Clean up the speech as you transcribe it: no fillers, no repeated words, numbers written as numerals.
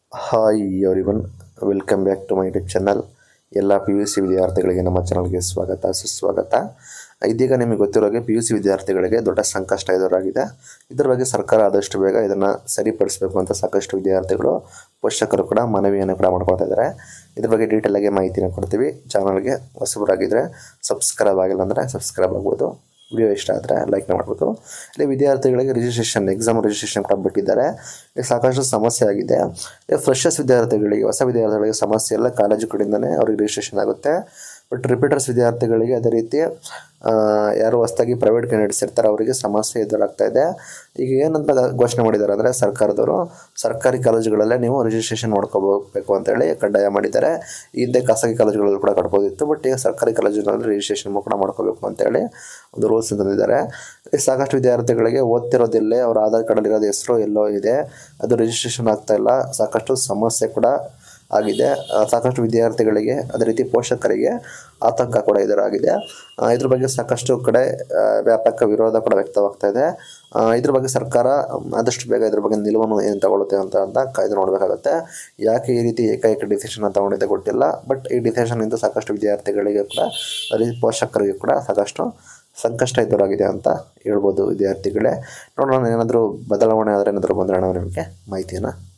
Hi everyone, welcome back to my YouTube channel. ಎಲ್ಲ PUC ವಿದ್ಯಾರ್ಥಿಗಳಿಗೆ ನಮ್ಮ ಚಾನಲ್ಗೆ ಸ್ವಾಗತ ಸುಸ್ವಾಗತ. ಇದೀಗ ನಿಮಗೆ ಗೊತ್ತಿರೋಗೆ PUC ವಿದ್ಯಾರ್ಥಿಗಳಿಗೆ ದೊಡ್ಡ ಸಂಕಷ್ಟ ಎದುರಾಗಿದೆ. ಇದರ ಬಗ್ಗೆ ಸರ್ಕಾರ ಆದಷ್ಟು ಬೇಗ ಇದನ್ನು ಸರಿಪಡಿಸಬೇಕು ಅಂತ ಸಾಕಷ್ಟು ವಿದ್ಯಾರ್ಥಿಗಳು ಪೋಷಕರು ಕೂಡ ಮನವಿಯನ್ನು ಕೂಡ ಮಾಡ್ಕೊಳ್ತಾ ಇದ್ದಾರೆ. ಇದ್ರ ಬಗ್ಗೆ ಡೀಟೇಲ್ ಆಗಿ ಮಾಹಿತಿನ ಕೊಡ್ತೀವಿ. ಚಾನಲ್ಗೆ ಹೊಸಬರಾಗಿದ್ದರೆ ಸಬ್ಸ್ಕ್ರೈಬ್ ಆಗಿಲ್ಲ ಅಂದರೆ ಸಬ್ಸ್ಕ್ರೈಬ್ ಆಗ್ಬೋದು. ವಿಡಿಯೋ ಇಷ್ಟ ಆದರೆ ಲೈಕ್ ಮಾಡ್ಬೋದು. ಇಲ್ಲಿ ವಿದ್ಯಾರ್ಥಿಗಳಿಗೆ ಎಕ್ಸಾಮ್ ರಿಜಿಸ್ಟ್ರೇಷನ್ ಕೂಡ ಬಿಟ್ಟಿದ್ದಾರೆ. ಸಾಕಷ್ಟು ಸಮಸ್ಯೆ ಆಗಿದೆ. ಫ್ರೆಶರ್ಸ್ ವಿದ್ಯಾರ್ಥಿಗಳಿಗೆ, ಹೊಸ ವಿದ್ಯಾರ್ಥಿಗಳಿಗೆ ಸಮಸ್ಯೆ ಎಲ್ಲ ಕಾಲೇಜು ಕಡೆಯಿಂದನೇ ಅವ್ರಿಗೆ ರಿಜಿಸ್ಟ್ರೇಷನ್ ಆಗುತ್ತೆ. ಬಟ್ ರಿಪೀಟರ್ಸ್ ವಿದ್ಯಾರ್ಥಿಗಳಿಗೆ ಅದೇ ರೀತಿ ಯಾರು ಹೊಸದಾಗಿ ಪ್ರೈವೇಟ್ ಕ್ಯಾಂಡಿಡೇಟ್ಸ್ ಇರ್ತಾರೆ ಅವರಿಗೆ ಸಮಸ್ಯೆ ಎದುರಾಗ್ತಾ ಇದೆ. ಈಗ ಏನಂತ ಘೋಷಣೆ ಮಾಡಿದ್ದಾರೆ ಅಂದರೆ ಸರ್ಕಾರದವರು, ಸರ್ಕಾರಿ ಕಾಲೇಜುಗಳಲ್ಲೇ ನೀವು ರಿಜಿಸ್ಟ್ರೇಷನ್ ಮಾಡ್ಕೋಬೇಕು ಅಂತೇಳಿ ಕಡ್ಡಾಯ ಮಾಡಿದ್ದಾರೆ. ಹಿಂದೆ ಖಾಸಗಿ ಕಾಲೇಜುಗಳಲ್ಲಿ ಕೂಡ ಕಟ್ಬೋದಿತ್ತು, ಬಟ್ ಈಗ ಸರ್ಕಾರಿ ಕಾಲೇಜುಗಳಲ್ಲಿ ರಿಜಿಸ್ಟ್ರೇಷನ್ ಕೂಡ ಮಾಡ್ಕೋಬೇಕು ಅಂತೇಳಿ ಒಂದು ರೂಲ್ಸ್ ತಂದಿದ್ದಾರೆ. ಸಾಕಷ್ಟು ವಿದ್ಯಾರ್ಥಿಗಳಿಗೆ ಓದ್ತಿರೋದಿಲ್ಲೇ ಅವ್ರ ಆಧಾರ್ ಕಾರ್ಡಲ್ಲಿರೋದು ಹೆಸರು ಎಲ್ಲೋ ಇದೆ, ಅದು ರಿಜಿಸ್ಟ್ರೇಷನ್ ಆಗ್ತಾ ಇಲ್ಲ. ಸಾಕಷ್ಟು ಸಮಸ್ಯೆ ಕೂಡ ಆಗಿದೆ. ಸಾಕಷ್ಟು ವಿದ್ಯಾರ್ಥಿಗಳಿಗೆ ಅದೇ ರೀತಿ ಪೋಷಕರಿಗೆ ಆತಂಕ ಕೂಡ ಎದುರಾಗಿದೆ. ಇದ್ರ ಬಗ್ಗೆ ಸಾಕಷ್ಟು ಕಡೆ ವ್ಯಾಪಕ ವಿರೋಧ ಕೂಡ ವ್ಯಕ್ತವಾಗ್ತಾ ಇದೆ. ಇದ್ರ ಬಗ್ಗೆ ಸರ್ಕಾರ ಆದಷ್ಟು ಬೇಗ ಇದ್ರ ಬಗ್ಗೆ ನಿಲುವನ್ನು ಏನು ತಗೊಳುತ್ತೆ ಅಂತ ಕಾಯ್ದು ನೋಡಬೇಕಾಗುತ್ತೆ. ಯಾಕೆ ಈ ರೀತಿ ಏಕೈಕ ಡಿಸಿಷನ್ ತಗೊಂಡಿದ್ದೆ ಗೊತ್ತಿಲ್ಲ. ಬಟ್ ಈ ಡಿಸಿಷನ್ನಿಂದ ಸಾಕಷ್ಟು ವಿದ್ಯಾರ್ಥಿಗಳಿಗೆ ಕೂಡ ಅದೇ ಪೋಷಕರಿಗೆ ಕೂಡ ಸಾಕಷ್ಟು ಸಂಕಷ್ಟ ಎದುರಾಗಿದೆ ಅಂತ ಹೇಳ್ಬೋದು ವಿದ್ಯಾರ್ಥಿಗಳೇ. ನೋಡೋಣ, ಏನಾದರೂ ಬದಲಾವಣೆ ಆದರೆ ಏನಾದರೂ ಬಂದರೆ ನಾವು ನಿಮಗೆ ಮಾಹಿತಿಯನ್ನು